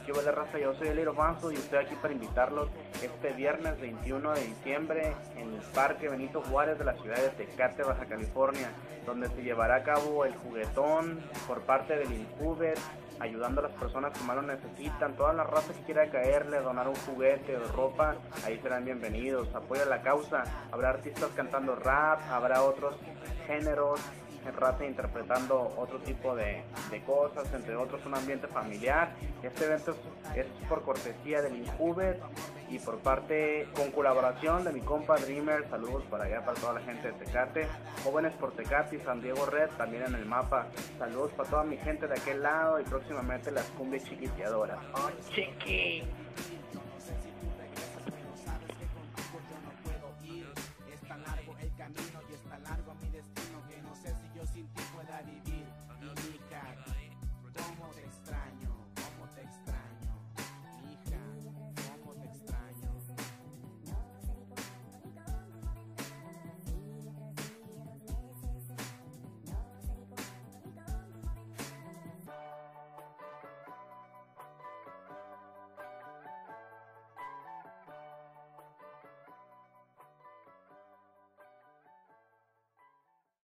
¿Qué huele, raza? Yo soy el Little Banzo y estoy aquí para invitarlos este viernes 21 de diciembre en el Parque Benito Juárez de la ciudad de Tecate, Baja California, donde se llevará a cabo el juguetón por parte del Incuber, ayudando a las personas que más lo necesitan. Toda la raza que quiera caerle, donar un juguete o ropa, ahí serán bienvenidos. Apoya la causa, habrá artistas cantando rap, habrá otros géneros, raza interpretando otro tipo de cosas, entre otros un ambiente familiar. Este evento es por cortesía del Incuber y por parte, con colaboración de mi compa Dreamer. Saludos para allá, para toda la gente de Tecate, Jóvenes por Tecate y San Diego Red también en el mapa. Saludos para toda mi gente de aquel lado y próximamente las cumbias chiquiteadoras. ¡Oh, chiqui!